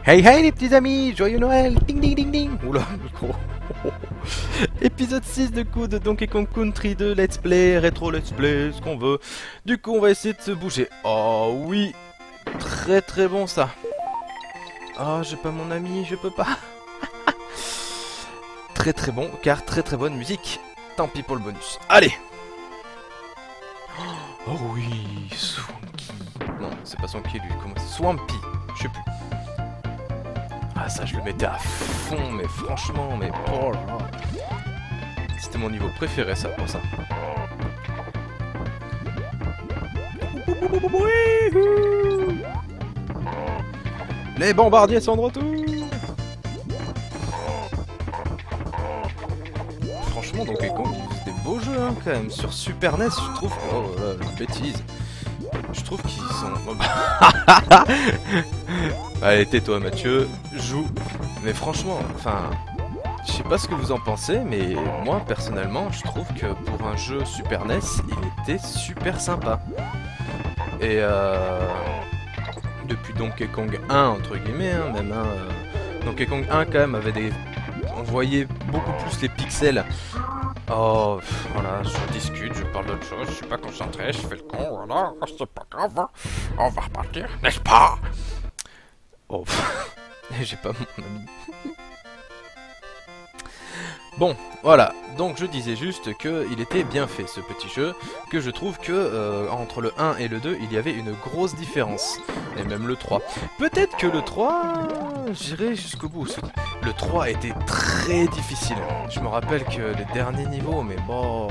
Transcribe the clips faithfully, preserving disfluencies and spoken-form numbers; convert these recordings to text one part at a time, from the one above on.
Hey hey les petits amis, joyeux Noël, ding ding ding ding. Oula, micro. Épisode six de coup de Donkey Kong Country deux, let's play, rétro let's play, ce qu'on veut. Du coup on va essayer de se bouger. Oh oui, très très bon ça. Oh j'ai pas mon ami, je peux pas. Très très bon, car très très bonne musique. Tant pis pour le bonus. Allez. Oh oui, Swanky. Non, c'est pas Swanky lui, comment c'est Swampy, je sais plus. Ah ça je le mettais à fond, mais franchement, mais oh là là. C'était mon niveau préféré ça, pour ça. Les bombardiers sont de retour. Franchement Donkey Kong il faisait des beaux jeux hein, quand même. Sur Super N E S je trouve... Oh là là, bêtise. Je trouve qu'ils sont... Allez, tais-toi Mathieu, joue. Mais franchement, enfin... Je sais pas ce que vous en pensez, mais moi, personnellement, je trouve que pour un jeu Super N E S, il était super sympa. Et euh... depuis Donkey Kong un, entre guillemets, hein, même, hein, euh... Donkey Kong un, quand même, avait des... On voyait beaucoup plus les pixels. Oh, pff, voilà, je discute, je parle d'autre chose, je suis pas concentré, je fais le con, voilà, c'est pas grave, on va repartir, n'est-ce pas? Oh, j'ai pas mon ami. Bon, voilà, donc je disais juste qu'il était bien fait ce petit jeu, que je trouve que euh, entre le un et le deux, il y avait une grosse différence, et même le trois. Peut-être que le trois, j'irai jusqu'au bout. Le trois était très difficile, je me rappelle que les derniers niveaux, mais bon...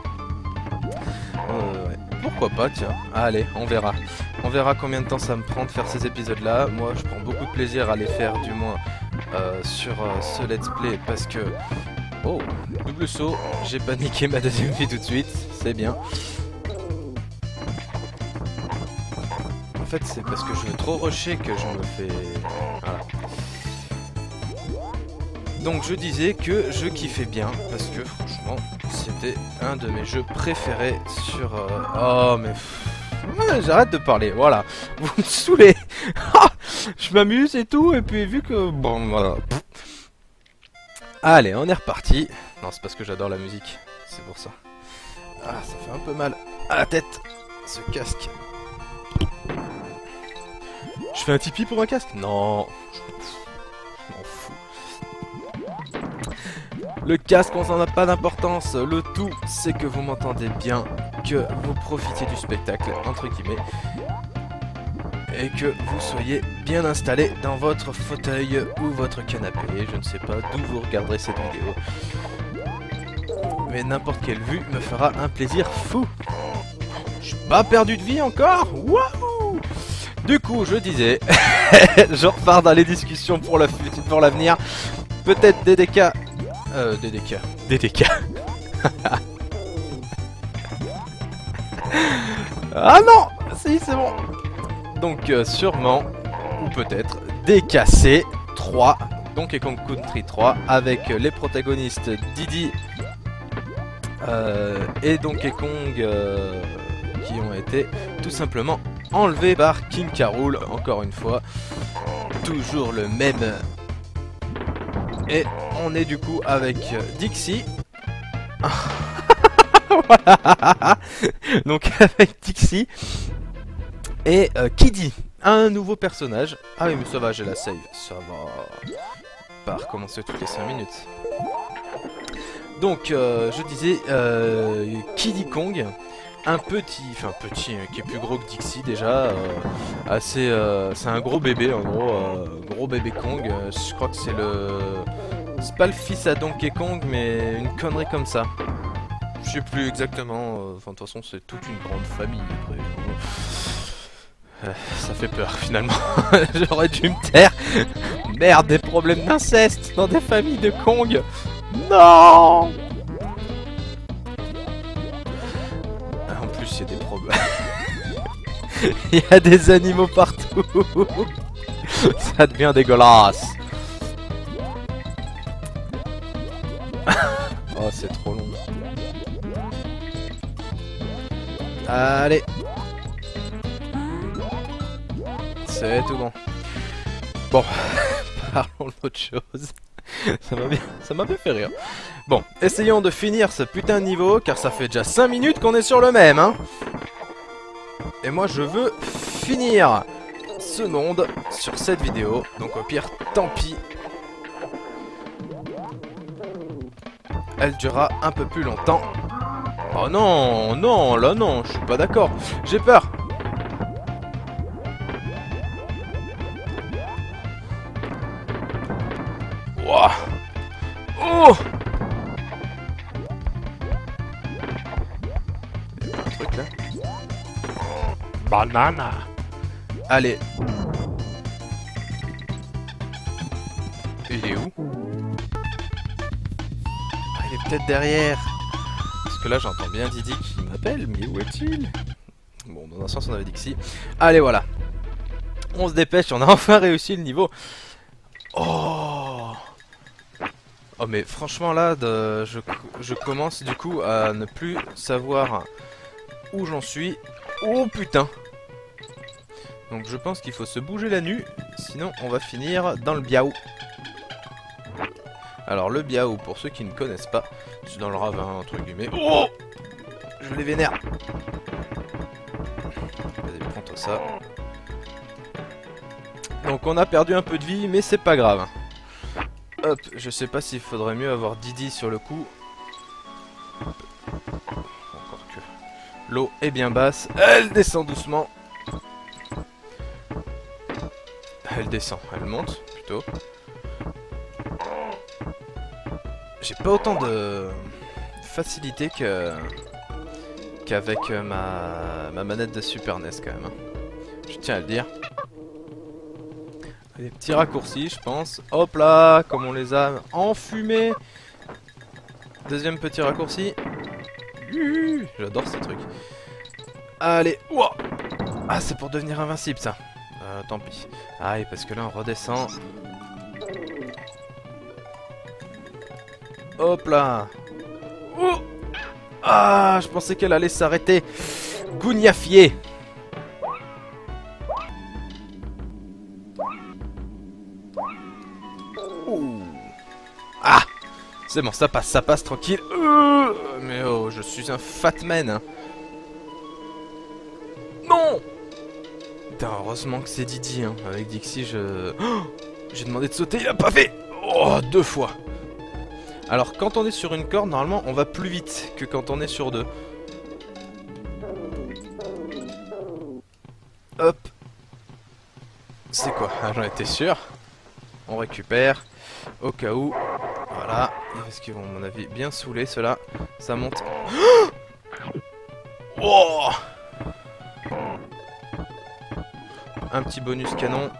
Euh, ouais. Pourquoi pas, tiens, allez, on verra. On verra combien de temps ça me prend de faire ces épisodes-là. Moi, je prends beaucoup de plaisir à les faire, du moins, euh, sur euh, ce let's play, parce que... Oh, double saut, j'ai paniqué ma deuxième vie tout de suite, c'est bien. En fait, c'est parce que je veux trop rusher que j'en me fais... Voilà. Donc je disais que je kiffais bien, parce que franchement, c'était un de mes jeux préférés sur... Euh... Oh, mais... Ouais, j'arrête de parler, voilà. Vous me saoulez. Je m'amuse et tout, et puis vu que... Bon, voilà. Allez, on est reparti. Non, c'est parce que j'adore la musique, c'est pour ça. Ah, ça fait un peu mal à la tête, ce casque. Je fais un tipi pour un casque? Non, je m'en fous. Le casque, on s'en a pas d'importance. Le tout, c'est que vous m'entendez bien, que vous profitiez du spectacle, entre guillemets, et que vous soyez bien installé dans votre fauteuil ou votre canapé. Je ne sais pas d'où vous regarderez cette vidéo, mais n'importe quelle vue me fera un plaisir fou. Je suis pas perdu de vie encore. Wouhou! Du coup, je disais, je repars dans les discussions pour la future, pour l'avenir. Peut-être D D K, euh, D D K, D D K. Ah non, si c'est bon. Donc euh, sûrement, ou peut-être, D K C trois, Donkey Kong Country trois, avec les protagonistes Diddy euh, et Donkey Kong euh, qui ont été tout simplement enlevés par King K. Rool, encore une fois, toujours le même. Et on est du coup avec Dixie. Voilà. Donc avec Dixie et euh, Kiddy, un nouveau personnage. Ah oui mais ça va, j'ai la save, ça va pas recommencer toutes les cinq minutes. Donc euh, je disais euh, Kiddy Kong, un petit, enfin petit, euh, qui est plus gros que Dixie déjà, euh, assez, euh, c'est un gros bébé en gros, euh, gros bébé Kong, euh, je crois que c'est le, c'est pas le fils à Donkey Kong mais une connerie comme ça. Je sais plus exactement, enfin euh, de toute façon c'est toute une grande famille après. Euh, ça fait peur finalement. J'aurais dû me taire. Merde, des problèmes d'inceste dans des familles de Kong. Non. En plus il y a des problèmes. Il y a des animaux partout. Ça devient dégueulasse. Oh c'est trop long. Allez. C'est tout bon. Bon, Parlons d'autre chose. Ça m'a bien, ça m'a bien fait rire. Bon, essayons de finir ce putain de niveau, car ça fait déjà cinq minutes qu'on est sur le même, hein. Et moi, je veux finir ce monde sur cette vidéo. Donc au pire, tant pis. Elle durera un peu plus longtemps. Oh non, non, là non, je suis pas d'accord. J'ai peur. Ouah. Oh. Il y a un truc là. Banana. Allez. Il est où? Ah, il est peut-être derrière. Parce que là j'entends bien Didi qui m'appelle, mais où est-il? Bon, dans un sens on avait dit que si. Allez, voilà. On se dépêche, on a enfin réussi le niveau. Oh. Oh mais franchement là, de, je, je commence du coup à ne plus savoir où j'en suis. Oh putain. Donc je pense qu'il faut se bouger la nuque, sinon on va finir dans le biaou. Alors le biaou, pour ceux qui ne connaissent pas, c'est dans le ravin entre guillemets. Oh, je les vénère. Vas-y, prends-toi ça. Donc on a perdu un peu de vie, mais c'est pas grave. Hop, je sais pas s'il faudrait mieux avoir Didi sur le coup. Encore que l'eau est bien basse, elle descend doucement. Elle descend, elle monte plutôt. J'ai pas autant de facilité que qu'avec ma... ma manette de Super N E S quand même. Hein. Je tiens à le dire. Des petits raccourcis, je pense. Hop là, comme on les a enfumés. Deuxième petit raccourci. J'adore ces trucs. Allez, ouah. Ah, c'est pour devenir invincible ça. Euh, tant pis. Aïe, parce que là on redescend. Hop là. Oh. Ah, je pensais qu'elle allait s'arrêter. Gougnafier. Ouh. Ah, c'est bon, ça passe, ça passe tranquille. Euh, mais oh, je suis un fat man. Hein. Non. Putain, heureusement que c'est Didi. Hein. Avec Dixie, je... Oh, j'ai demandé de sauter, il a pas fait. Oh, deux fois. Alors, quand on est sur une corde, normalement, on va plus vite que quand on est sur deux. Hop. C'est quoi? Ah, j'en étais sûr. On récupère. Au cas où. Voilà. Parce qu'ils vont, à mon avis, bien saouler, ceux-là. Ça monte. Oh. Un petit bonus canon.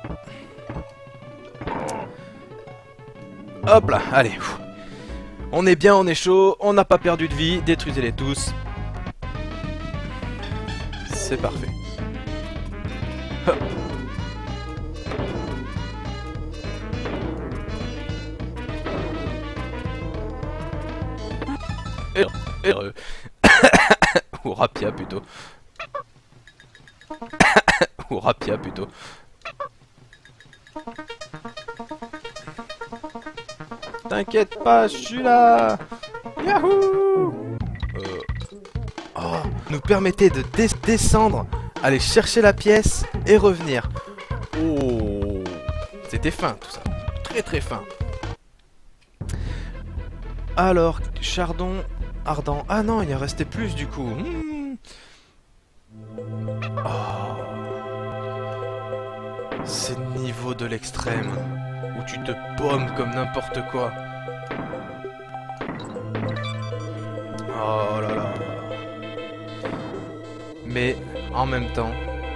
Hop là, allez. On est bien, on est chaud, on n'a pas perdu de vie, détruisez-les tous. C'est parfait. Hop. Et, et, euh, ou rapia plutôt. Ou rapia plutôt. T'inquiète pas, je suis là. Yahoo. euh... Oh, nous permettez de des descendre, aller chercher la pièce et revenir. Oh, c'était fin tout ça. Très très fin. Alors, chardon ardent. Ah non, il en restait plus du coup. Mmh. Oh. C'est le niveau de l'extrême. Où tu te paumes comme n'importe quoi. Oh là là. Mais en même temps,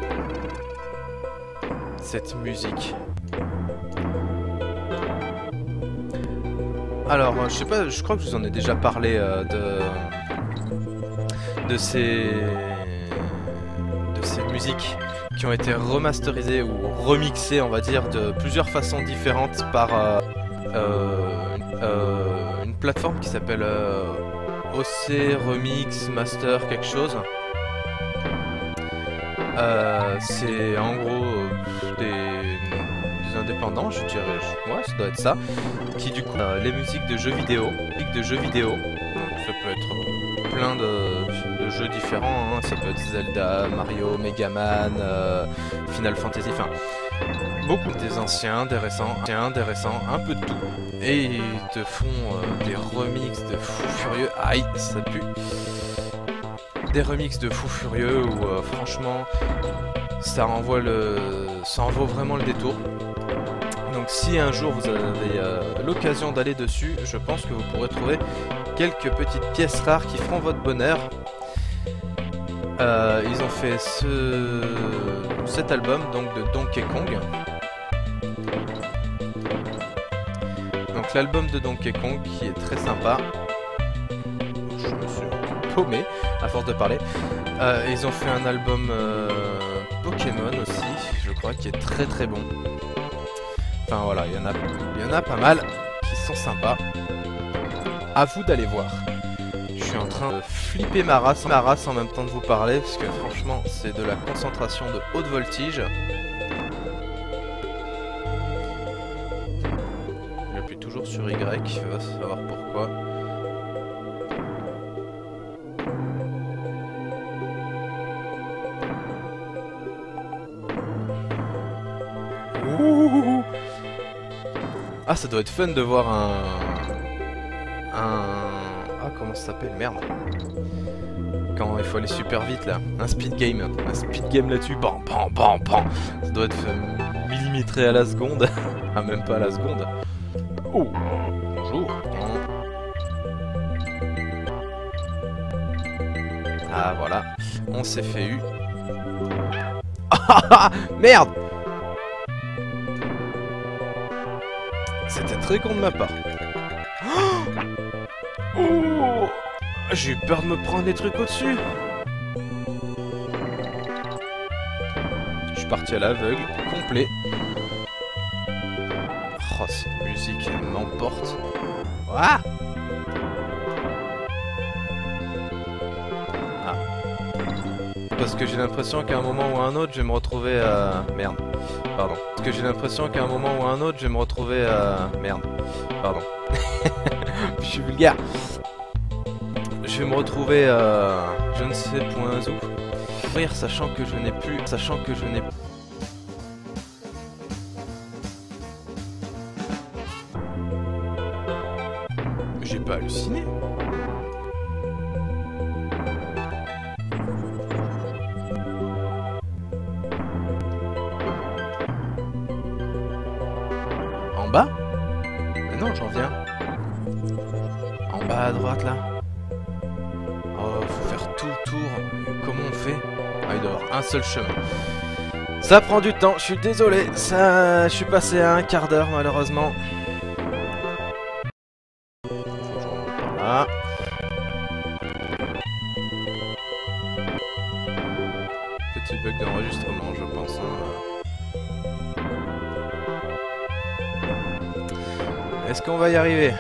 cette musique. Alors, je sais pas, je crois que je vous en ai déjà parlé euh, de de ces de ces musiques qui ont été remasterisées ou remixées, on va dire, de plusieurs façons différentes par euh, euh, euh, une plateforme qui s'appelle euh, O C Remix Master quelque chose. Euh, c'est en gros euh, des, des indépendant, je dirais, je- ouais, ça doit être ça, qui du coup, euh, les musiques de jeux vidéo, musiques de jeux vidéo, donc ça peut être euh, plein de, de jeux différents, hein. Ça peut être Zelda, Mario, Mega Man, euh, Final Fantasy, enfin, beaucoup des anciens, des récents, anciens, des récents, un peu de tout, et ils te font euh, des remixes de fous furieux, aïe, ça pue, des remixes de fous furieux où euh, franchement, ça renvoie le, ça en vaut vraiment le détour. Donc si un jour vous avez euh, l'occasion d'aller dessus, je pense que vous pourrez trouver quelques petites pièces rares qui feront votre bonheur. Euh, ils ont fait ce, cet album donc de Donkey Kong. Donc l'album de Donkey Kong qui est très sympa. Je me suis paumé à force de parler. Euh, ils ont fait un album euh, Pokémon aussi, je crois, qui est très très bon. Enfin voilà, il y en a, il y en a pas mal qui sont sympas. À vous d'aller voir. Je suis en train de flipper ma race, ma race en même temps de vous parler, parce que franchement, c'est de la concentration de haute voltige. J'appuie toujours sur Y, va savoir pourquoi. Ouh. Ah, ça doit être fun de voir un... Un... Ah, comment ça s'appelle? Merde. Quand il faut aller super vite, là. Un speed game. Un speed game là-dessus. Bam, bam, bam, bam. Ça doit être euh, millimétré à la seconde. Ah, même pas à la seconde. Oh, bonjour. Ah, voilà. On s'est fait eu. Ah, merde! C'était très con de ma part. Oh, j'ai eu peur de me prendre des trucs au-dessus. Je suis parti à l'aveugle, complet. Oh, cette musique m'emporte. Ah, ah. Parce que j'ai l'impression qu'à un moment ou à un autre, je vais me retrouver à... Merde. Pardon. Parce que j'ai l'impression qu'à un moment ou à un autre, je vais me retrouver à... Merde. Pardon. Je suis vulgaire. Je vais me retrouver à... Je ne sais point où. Rire sachant que je n'ai plus... Sachant que je n'ai... J'ai pas halluciné. En bas? Mais non, j'en viens. En bas à droite, là. Oh, faut faire tout le tour. Comment on fait? Ah, il doit y avoir un seul chemin. Ça prend du temps, je suis désolé. Ça, je suis passé à un quart d'heure, malheureusement. Faut que je remonte par là. Petit bug d'enregistrement, je pense. Hein. Est-ce qu'on va y arriver?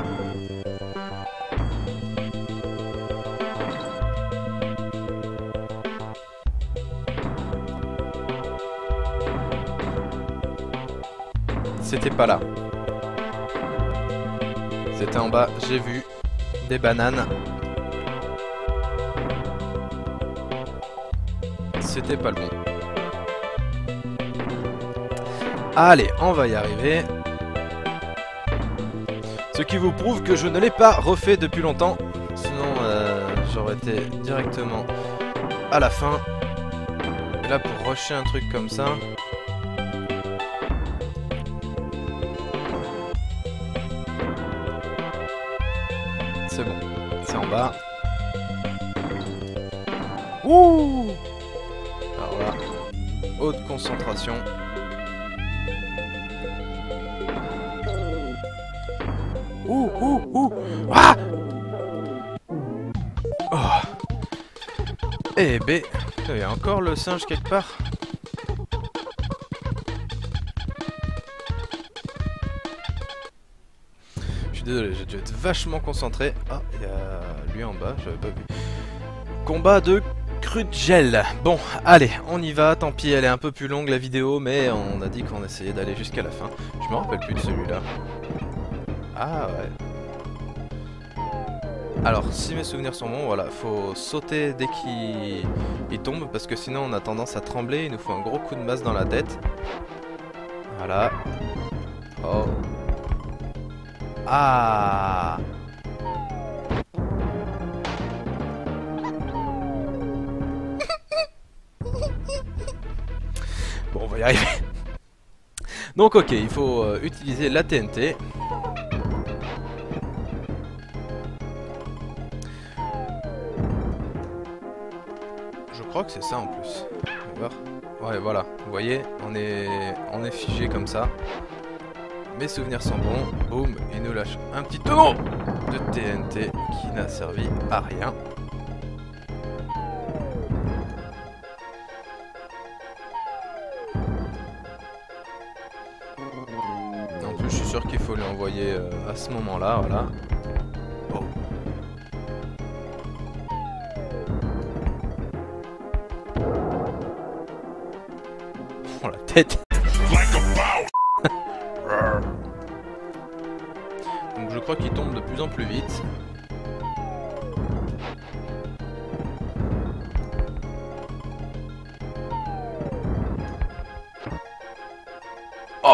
C'était pas là. C'était en bas, j'ai vu des bananes. C'était pas le bon. Allez, on va y arriver. Ce qui vous prouve que je ne l'ai pas refait depuis longtemps. Sinon, euh, j'aurais été directement à la fin. Et là, pour rusher un truc comme ça... C'est bon, c'est en bas. Ouh! Alors là, haute concentration. Ouh, ouh, ouh! Ah! Oh. Eh ben, il y a encore le singe quelque part. Je suis désolé, j'ai dû être vachement concentré. Ah, il y a lui en bas, j'avais pas vu. Combat de crue de gel. Bon, allez, on y va. Tant pis, elle est un peu plus longue la vidéo, mais on a dit qu'on essayait d'aller jusqu'à la fin. Je me rappelle plus de celui-là. Ah ouais. Alors, si mes souvenirs sont bons, voilà, faut sauter dès qu'il il tombe, parce que sinon on a tendance à trembler. Il nous faut un gros coup de masse dans la tête. Voilà. Oh. Ah. Bon, on va y arriver. Donc ok, il faut euh, utiliser la T N T. Je crois que c'est ça en plus. On va voir. Ouais, voilà. Vous voyez, on est, on est figé comme ça. Mes souvenirs sont bons. Boum, il nous lâche un petit tonneau de T N T qui n'a servi à rien. En plus, je suis sûr qu'il faut lui envoyer euh, à ce moment-là, voilà. Oh. Oh la tête. Donc je crois qu'il tombe de plus en plus vite. Oh!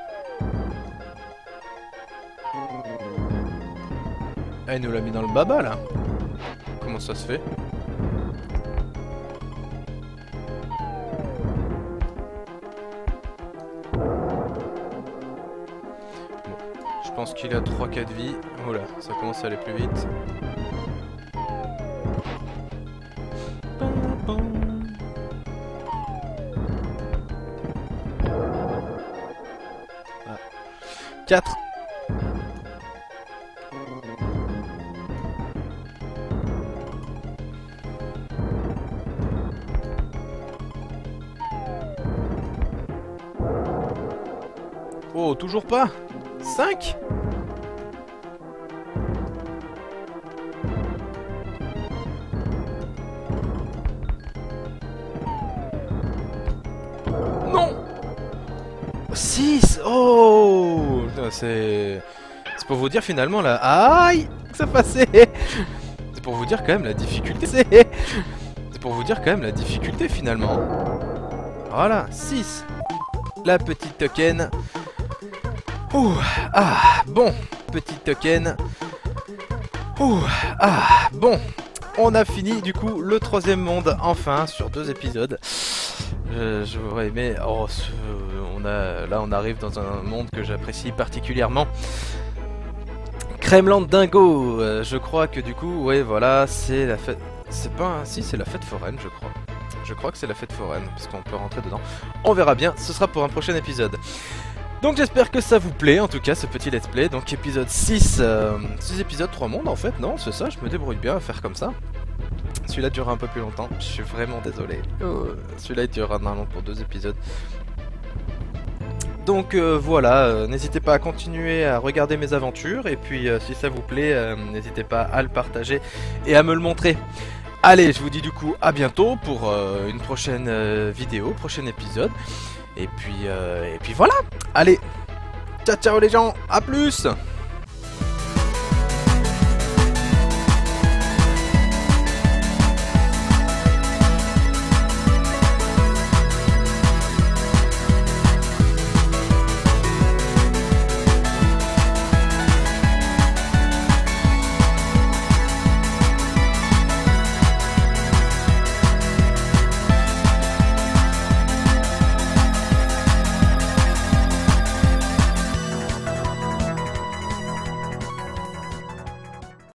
Ah, il nous l'a mis dans le baba là. Comment ça se fait? Je pense qu'il a trois quatre vies. Oh là, ça commence à aller plus vite. Ah. quatre. Oh, toujours pas. cinq. Non. six. Oh, c'est... C'est pour vous dire finalement là... Aïe, que ça passait. C'est pour vous dire quand même la difficulté. C'est pour vous dire quand même la difficulté finalement. Voilà, six. La petite token. Ouh, ah, bon, petit token. Ouh, ah, bon. On a fini du coup le troisième monde, enfin, sur deux épisodes. Je, je voudrais aimer... Oh, ce, on a, là on arrive dans un monde que j'apprécie particulièrement. Cremeland Dingo, euh, je crois que du coup, ouais, voilà, c'est la fête... C'est pas un... Si, c'est la fête foraine, je crois. Je crois que c'est la fête foraine, parce qu'on peut rentrer dedans. On verra bien, ce sera pour un prochain épisode. Donc j'espère que ça vous plaît, en tout cas, ce petit let's play. Donc épisode six, euh, six épisodes, trois mondes, en fait, non, c'est ça, je me débrouille bien à faire comme ça. Celui-là durera un peu plus longtemps, je suis vraiment désolé. Oh, celui-là il durera normalement pour deux épisodes. Donc euh, voilà, euh, n'hésitez pas à continuer à regarder mes aventures, et puis euh, si ça vous plaît, euh, n'hésitez pas à le partager et à me le montrer. Allez, je vous dis du coup à bientôt pour euh, une prochaine euh, vidéo, prochain épisode. Et puis, euh, et puis voilà. Allez, ciao ciao les gens, à plus.